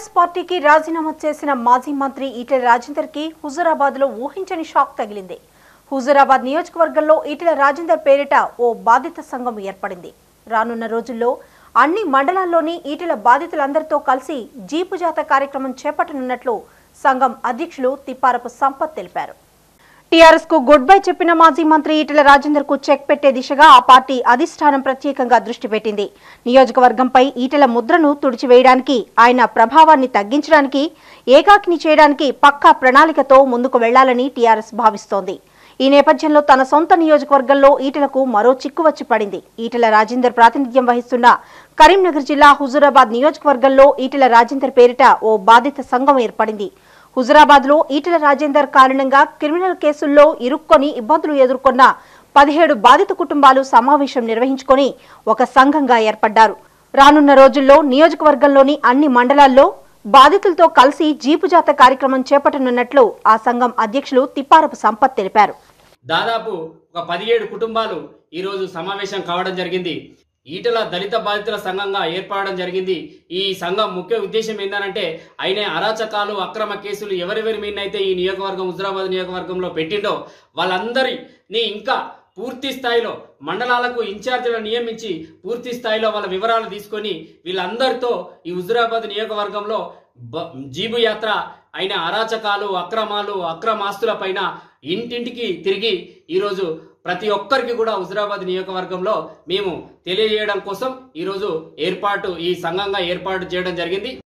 TRS పార్టీకి రాజీనామా చేసిన మాజీ మంత్రి ఈటెల రాజేందర్ కి హుజూరాబాద్ లో ఊహించని షాక్ తగిలింది. హుజూరాబాద్ నియోజకవర్గంలో ఈటెల రాజేందర్ పేరిట ఓ బాధిత సంఘం ఏర్పడింది. రానున్న రోజుల్లో అన్ని మండలాల్లోని ఈటెల బాధితులందరితో కలిసి జీపు జాత కార్యక్రమం చేపట్టనున్నట్లు సంఘం అధ్యక్షులు తిప్పారపు సంపత్ తెలిపారు. టీఆర్ఎస్ కు గుడ్ బై చెప్పిన మాజీ మంత్రి ఈటెల రాజేందర్ కు చెక్ పెట్టే దిశగా ఆ పార్టీ అధిష్టానం ప్రత్యేకంగా దృష్టి పెట్టింది. నియోజకవర్గంపై ఈటెల ముద్రను తుడిచివేయడానికి, ఆయన ప్రభావాన్ని తగ్గించడానికి, ఏకాకిని చేయడానికి పక్కా ప్రణాళికతో ముందుకు వెళ్లాలని టీఆర్ఎస్ భావిస్తోంది. ఈ నేపథ్యంలో తన సొంత నియోజకవర్గంలో ఈటెలకు మరో చిక్కు వచ్చి పడింది. ఈటెల రాజేందర్ ప్రాతినిధ్యం వహిస్తున్న కరీంనగర్ జిల్లా హుజూరాబాద్ నియోజకవర్గంలో ఈటెల రాజేందర్ పేరిట ఓ బాధిత సంఘం ఏర్పడింది. హుజూరాబాద్ లో ఈటెల రాజేందర్ కారణంగా క్రిమినల్ కేసుల్లో ఇరుక్కొని ఇబ్బందులు ఎదుర్కొన్న 17 బాధిత కుటుంబాలు సమావేశం నిర్వహించుకొని ఒక సంఘంగా ఏర్పడ్డారు. రానున్న రోజుల్లో నియోజకవర్గంలోని అన్ని మండలాల్లో బాధితులతో కలిసి జీపు జాత కార్యక్రమం చేపట్టనున్నట్లు ఆ సంఘం అధ్యక్షులు తిప్పారపు సంపత్ తెలిపారు. దాదాపు ఒక 17 కుటుంబాలు ఈ రోజు సమావేశం కావడం జరిగింది. ఈటెల దళిత బాధితుల సంఘంగా ఏర్పడడం జరిగింది. ఈ సంఘం ముఖ్య ఉద్దేశం ఏంటంటే ఆయన అరాచకాలు, అక్రమ కేసులు ఎవరెవరి మీదైతే ఈ నియోజకవర్గం హుజూరాబాద్ నియోజకవర్గంలో పెట్టిండో వాళ్ళందరినీ ఇంకా పూర్తి స్థాయిలో మండలాలకు ఇన్ఛార్జీలను నియమించి పూర్తి స్థాయిలో వాళ్ళ వివరాలు తీసుకొని వీళ్ళందరితో ఈ హుజూరాబాద్ నియోజకవర్గంలో జీబు యాత్ర అయిన అరాచకాలు, అక్రమాలు, అక్రమాస్తుల పైన ఇంటింటికి తిరిగి ఈరోజు ప్రతి ఒక్కరికి కూడా హుజూరాబాద్ నియోజకవర్గంలో మేము తెలియజేయడం కోసం ఈరోజు ఈ సంఘంగా ఏర్పాటు చేయడం జరిగింది.